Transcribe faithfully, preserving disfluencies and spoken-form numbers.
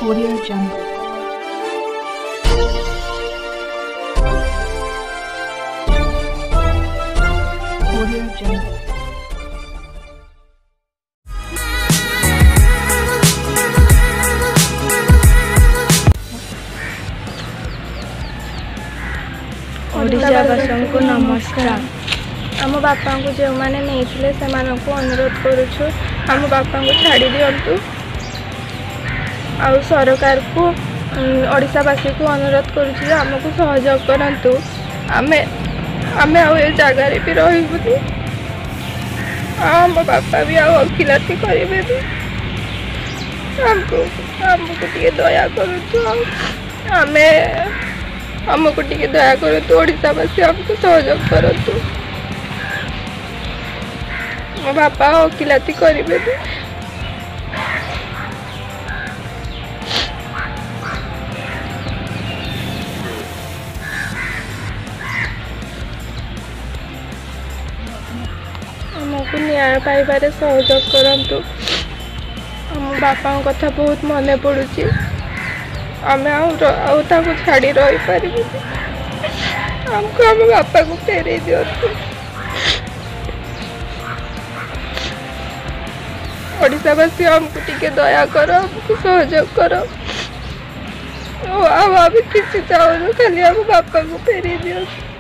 Audio Jungle. Audio Jungle. ओडिशावासी को नमस्कार। आम बापा को जो मैंने नहीं से अनुरोध करुछु आम बापा को छाड़ी दिंतु। आ सरकार को ओडिशावासी को अनुरोध करुछु आमको सहयोग करंतु। आमे आमे आ ए जगार भी रही आम बापा भी आखिलाती करेंगे आमको आमको टे दया करुछु। आमे आमको टे दया करूँ ओडिशावासी आमको सहयोग करतु। मो बापा वकिलाती करेंगे आमको न्याय पाइबारे सहयोग करतु। आम बापा कथा बहुत मन पड़ुची। आम आउ छाड़ी रही पार आमको आम बापा को फेरे दिंतु। ओडिशावासी आमको टिके दया कर आमको सहयोग कर किसी चाहूँ खाली आम बापा को फेरे दिंतु।